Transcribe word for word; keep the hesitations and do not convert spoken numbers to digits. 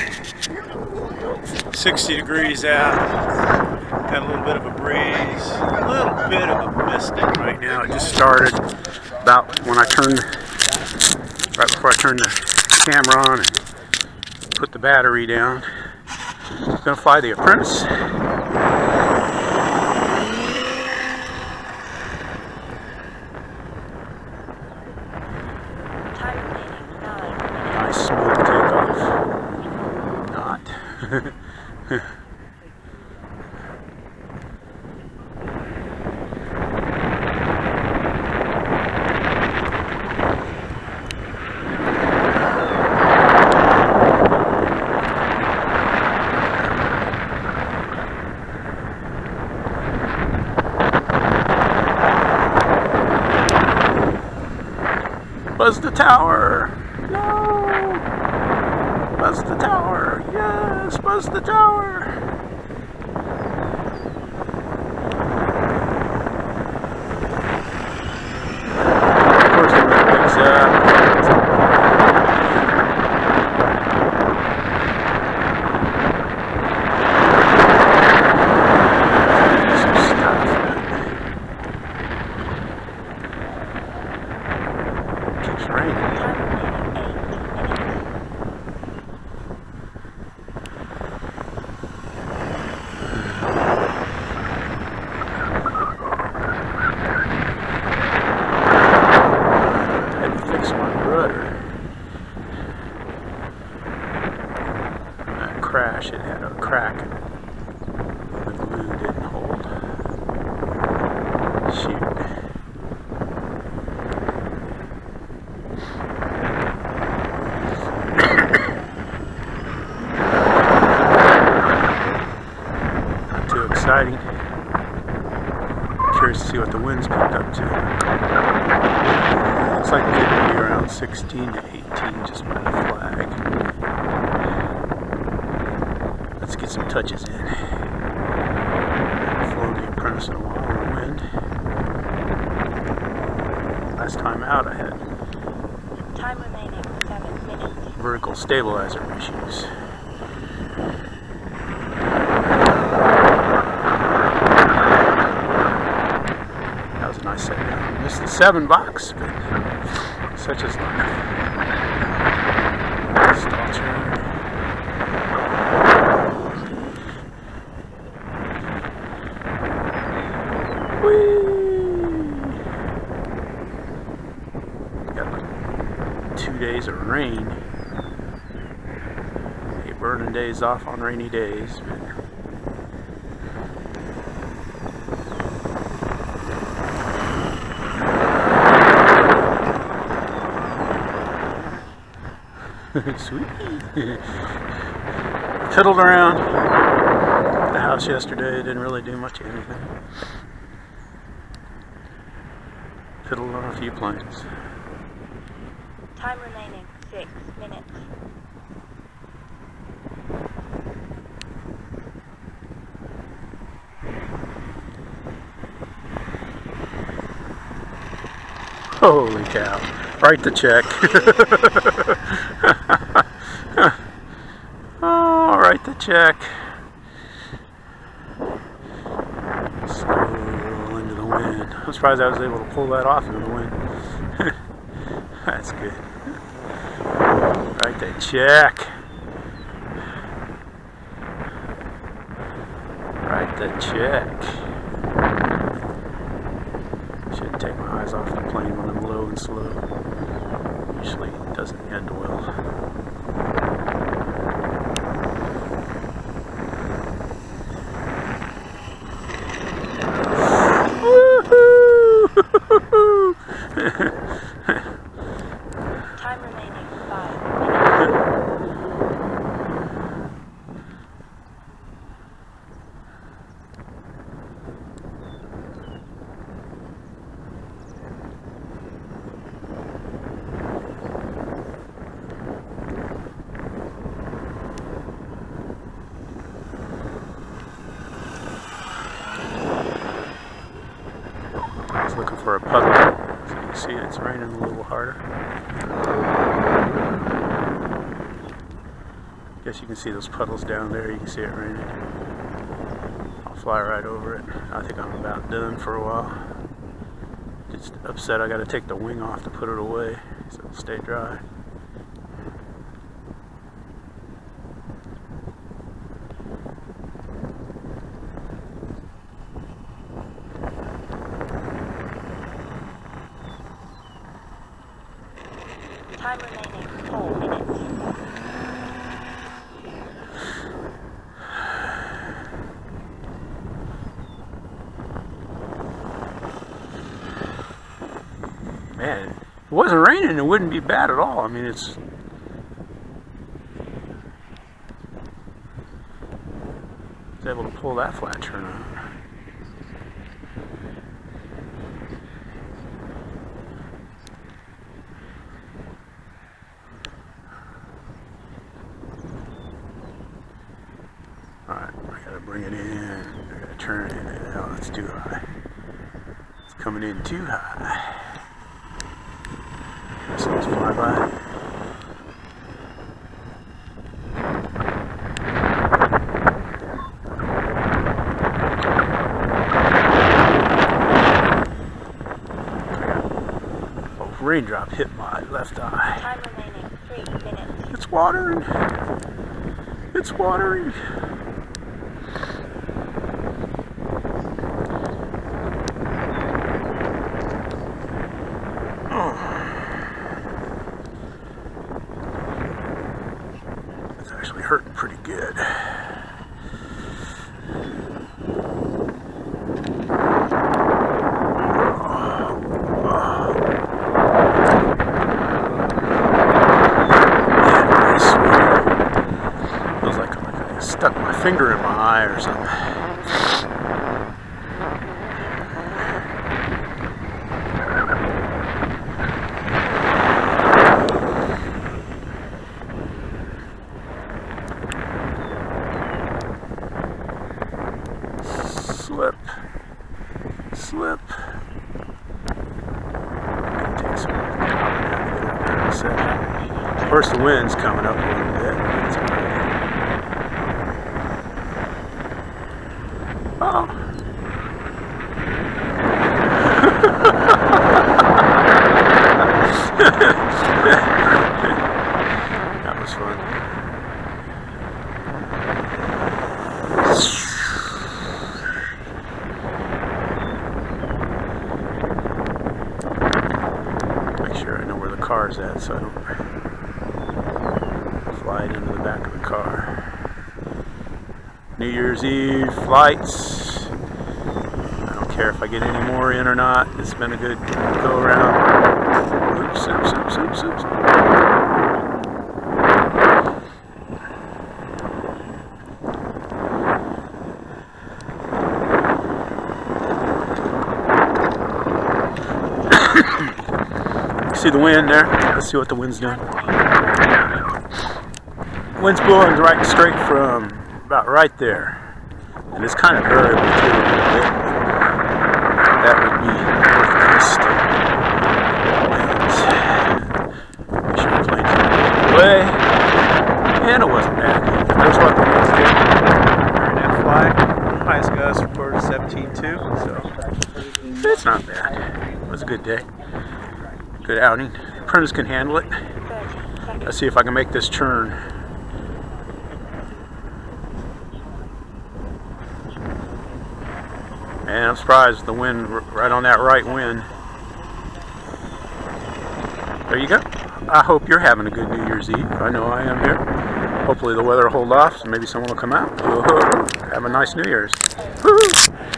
sixty degrees out. Got a little bit of a breeze. A little bit of a misting right now. It just started about when I turned, right before I turned the camera on and put the battery down. I'm gonna fly the Apprentice. Nice smooth takeoff. Not. Buzz the tower! No! Buzz the tower! Yes! Buzz the tower! Of course, it picks up. Crash, it had a crack. The glue didn't hold. Shoot. Not too exciting. Curious to see what the wind's picked up to. Looks like it's going to be around sixteen to eighteen just by the flag. Let's get some touches in. Flow the Apprentice in a while in the wind. Last time out I had time remaining seven minutes. Vertical stabilizer issues. That was a nice set down. Missed the seven box, but such is life. Stall turn. Got like two days of rain. Hey, burning days off on rainy days. Sweet. Fiddled around the house yesterday. Didn't really do much of anything. Fiddled on a few planes. Time remaining six minutes. Holy cow. Write the check. Oh, write the check. Roll into the wind. I'm surprised I was able to pull that off into the wind. That's good. Write the check. Write the check. Shouldn't take my eyes off the plane when I'm low and slow. Usually it doesn't end well. Time remaining five I was looking for a puddle. As you can see, it's raining a little harder. Guess you can see those puddles down there. You can see it raining. I'll fly right over it. I think I'm about done for a while. Just upset I got to take the wing off to put it away so it'll stay dry. Time remaining four minutes. Man, if it wasn't raining, it wouldn't be bad at all. I mean, it's it's able to pull that flat turn out. Alright, I gotta bring it in. I gotta turn it in. Oh, that's too high. It's coming in too high. So let's fly by. Oh, raindrop hit my left eye. Time remaining three minutes. It's watering. It's watering. It's actually hurting pretty good. Feels like, like I stuck my finger in my eye or something. Slip, slip. Take some of course, the wind's coming up a little bit. It's all right. Oh. That was fun. Make sure I know where the car's at so I don't fly it into the back of the car. New Year's Eve flights. I don't care if I get any more in or not. It's been a good go around. Oops, oops, oops, oops, oops. See the wind there? Let's see what the wind's doing. Wind's blowing right straight from about right there. And it's kind of variable too a little bit. That would be northeast winds. Make sure the plane's not away. And it wasn't bad. That's what the wind's doing. During that flight, highest gust reported seventeen point two. So it's not bad. It was a good day. Good outing. Apprentice can handle it. Let's see if I can make this turn. And I'm surprised with the wind right on that right wind. There you go. I hope you're having a good New Year's Eve. I know I am here. Hopefully the weather will hold off, so maybe someone will come out. Woo-hoo. Have a nice New Year's. Woo-hoo.